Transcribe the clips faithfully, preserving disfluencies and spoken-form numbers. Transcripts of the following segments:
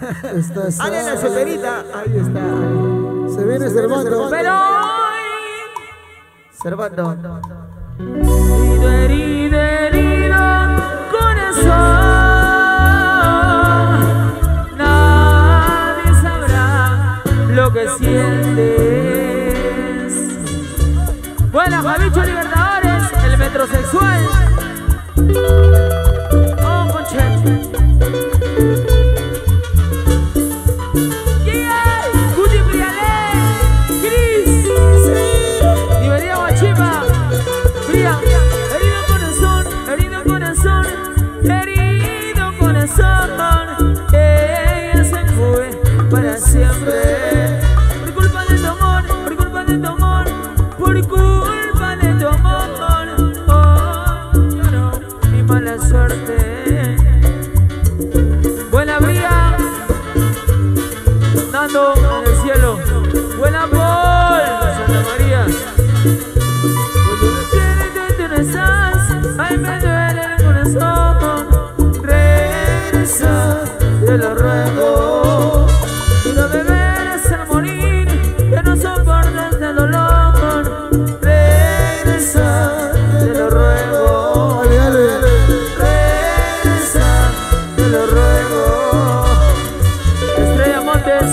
Ale la solterita. Ahí está. Se viene Servando. Pero hoy Servando. Herido, herido, herido, corazón. Nadie sabrá lo que sientes. Buenas, Javicho Libertadores, el metrosexual. Oh, conche. Ella se fue para siempre. Por culpa de tu amor, por culpa de tu amor, por culpa de tu amor. Oh, lloró mi mala suerte. Buena Bría, Nando en el cielo. Buena Paul, Santa María. Cuando me tienes, tú no estás, ay, me duele el corazón. Te lo ruego, quiero beber hasta morir, que no soportes este dolor. Regresa, te lo ruego. Dale, dale, dale. Regresa, te lo ruego. Estrella Montes.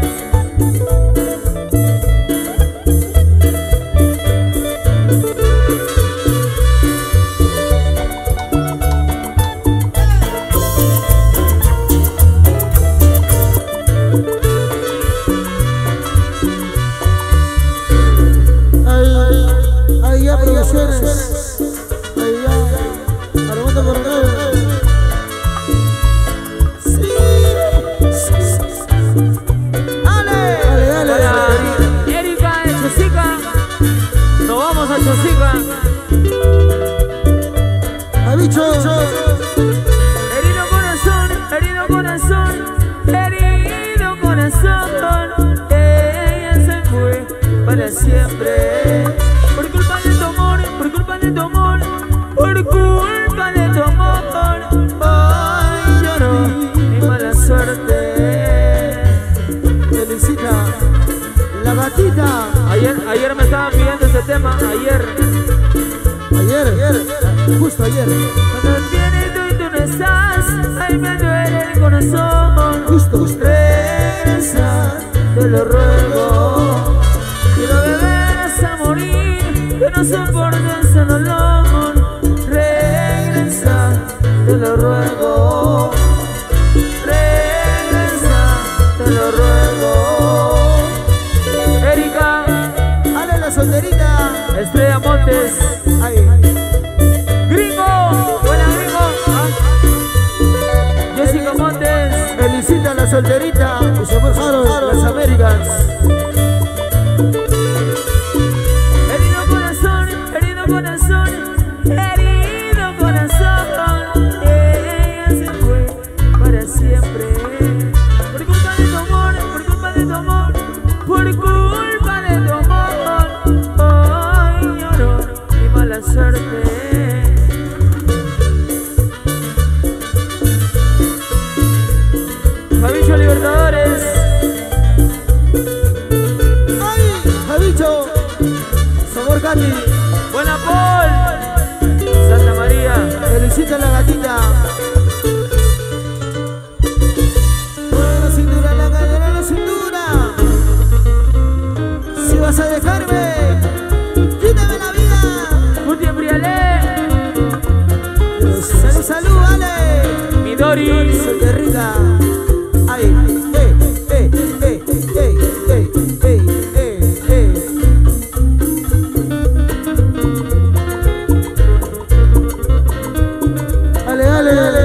Herido corazón, herido corazón, herido corazón. Ella se fue para siempre. Por culpa de tu amor, por culpa de tu amor, por culpa de tu amor. Ay, lloró mi mala suerte. Felicita la gatita. Ayer, ayer me estaban pidiendo este tema, ayer. Ayer, ayer, justo ayer. Cuando vienes tú y tú no estás, ay, me duele el corazón. Justo, justo. Regresa, te lo ruego. Quiero beber hasta morir, que no soporte ese dolor. Regresa, te lo ruego. Regresa, te lo ruego. Erika, Ale la solterita. Estrella Montes. Ay. Gringo, buena Gringo. Ah. Jessica Montes. Felicita a la solterita. Y se fue Harold, las Américas. Herido corazón, herido corazón, herido corazón. Ella se fue para siempre. Por culpa de tu amor, por culpa de tu amor, por culpa de tu amor. Ay, lloró mi mala suerte. Javicho Libertadores. Ay, Javicho. Sabor Gatti. Buena Paul. Santa María. Felicita a la gatita. Mueve la cintura, la cadera, la cintura. Si vas a dejarme, quítame la vida. Curti Embrialé. Salud, salud, vale. Midori. Qué rica. Ay, eh, eh, eh, eh, eh, eh, eh, eh. Dale, dale, dale.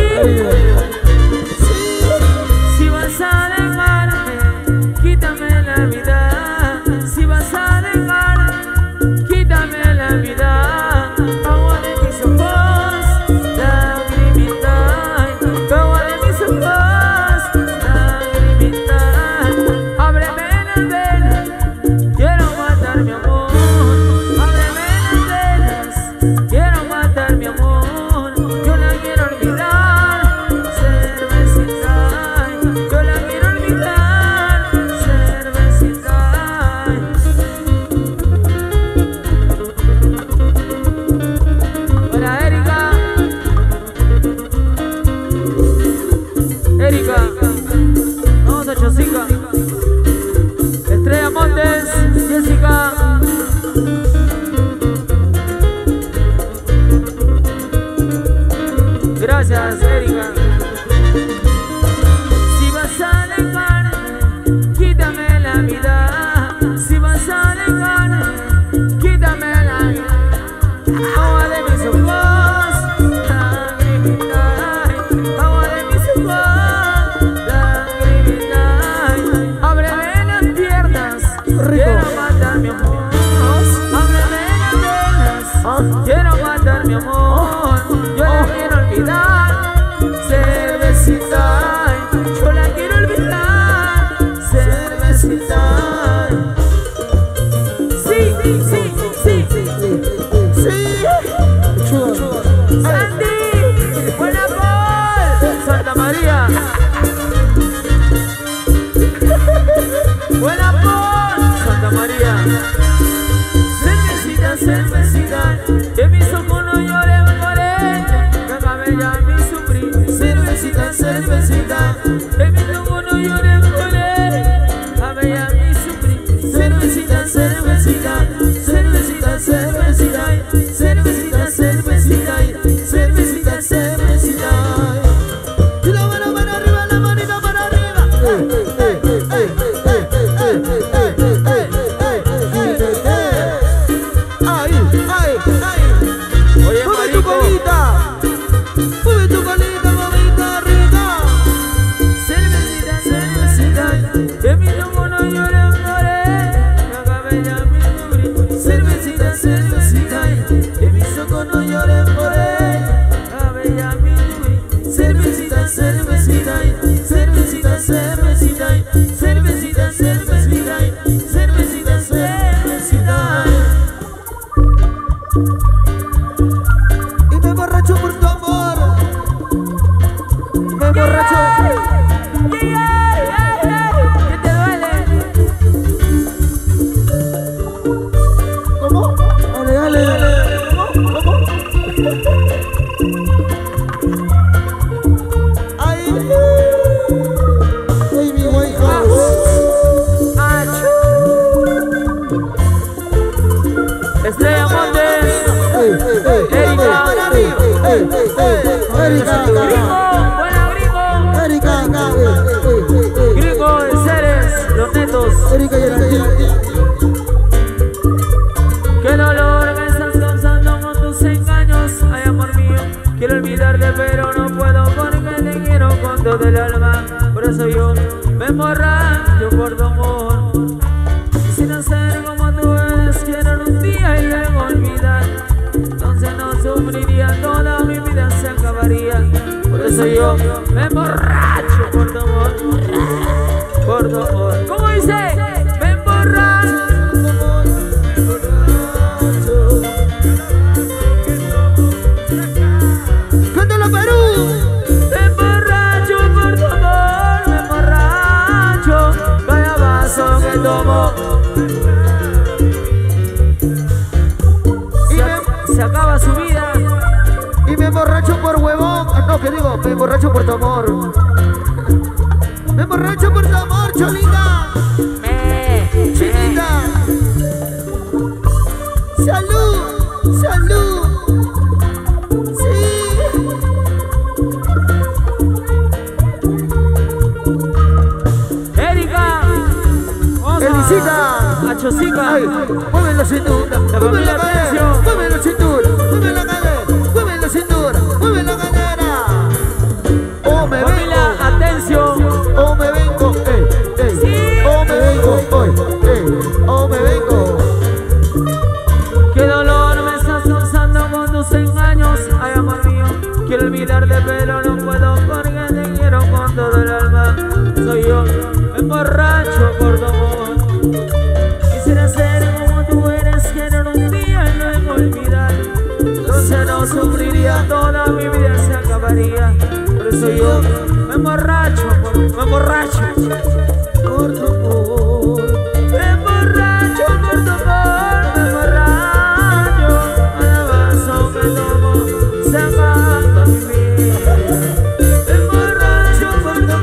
Si vas a dejarme, quítame la vida. Si vas a dejarme, quítame la vida. Agua de mis ojos, lagrimita. Agua de mis ojos. Erika, vamos a Chosica, Estrella Montes, Jessica. Gracias, Erika. Si vas a alejarme, quítame la vida. Si vas a alejarme, quítame la vida. Agua de mis ojos, lagrimita. Agua de mis ojos, lagrimita. Ábreme las piernas, quiero matar mi amor. Ábreme las piernas, quiero matar mi amor. Yo la quiero olvidar, cervecita. Yo la quiero olvidar, cervecita. Sí, sí, sí, sí, sí. Sandy, buena por Santa María. Buena por Santa María. Cervecita, cervecita, que mis ojos no lloren por ella, que acabe ya mi sufrir. Cervecita, cervecita, que mis ojos no lloren por ella, que acabe ya mi sufrir. Cervecita, cervecita, cervecita, cervecita, cervecita, cervecita, cervecita, cervecita. Y la mano para arriba, la manita para arriba. Ay, ay, ay. Oye, mueve tu colita, mueve tu colita, mamita rica. Cervecita, cervecita, que mi lomo no llore por él, que acabe ya mi sufrir. Cervecita, cervecita, que mis ojos no lloren por él, que acabe ya mi sufrir. Cervecita, cervecita, cervecita, cervecita, cervecita, cervecita, cervecita, cervecita. Y me emborracho por tu amor. Me emborracho. ¿Qué te duele? ¿Cómo? Dale, dale, dale. ¿Cómo? ¿Cómo? Ay, baby White House. Estrella Montes, Erika, Erika, Gringo, buena Gringo, Erika, Gringo de Ceres, los netos. Erika y Erika. Qué dolor me estás causando con tus engaños, ay amor mío. Quiero olvidarte pero no puedo porque te quiero con todo el alma. Por eso yo me emborracho por tu amor. Quisiera ser como tú eres, quiero en un día y luego olvidar. Entonces no sufriría, toda mi vida se acabaría. Por eso yo me emborracho por tu amor, por tu amor. ¿Cómo dice? Me emborracho. ¡Cántalo, Perú! Me emborracho por tu amor, me emborracho cada vaso que tomo. Y Se, me, se acaba su vida. y me emborracho por huevón. Ah, no, que digo, me emborracho por tu amor. Me emborracho por tu amor, Cholita. Me, Chiquita. Salud, salud. Sí. Erika, vamos Elisita. a Chosica. Ay, mueve la cintura, La mueve la familia cadera, Atencio. mueve la cintura, mueve la cadera, mueve la cintura, mueve la cadera. O me Familia, vengo, atención. o me vengo, eh, eh. Sí. O me vengo, hoy, eh, o me vengo. Qué dolor me estás causando con tus engaños, ay amor mío. Quiero olvidarte pero no puedo porque te quiero con todo el alma. Soy yo, me emborracho por tu amor. Quisiera ser como tú eres, quiero en un día y luego olvidar. Entonces no sufriría, toda mi vida se acabaría. Por eso yo me emborracho, por, me emborracho Por tu amor. Me emborracho por tu amor, me emborracho cada vaso que tomo se acaba mi vida. Me emborracho por tu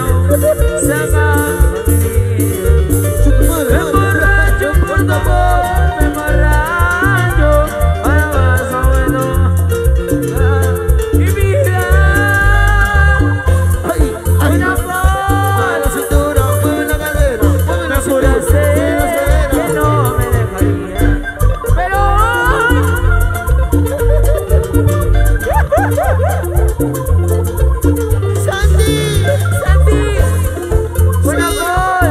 se acaba mi vida. Me emborracho por tu amor, me emborracho para más o menos mi vida. Ay, ay, Una flor, mueve la cintura, mueve la cadera, mueve la me cintura, juraste mueve la cadera. que no me dejaría, pero Sandy, Santi, buena gol.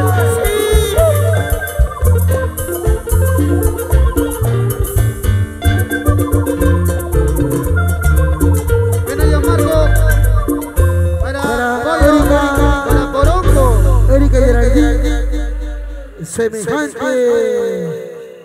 ven allá Marco, para, para Erika, para Porongo, Erika y Geraldine, semejante.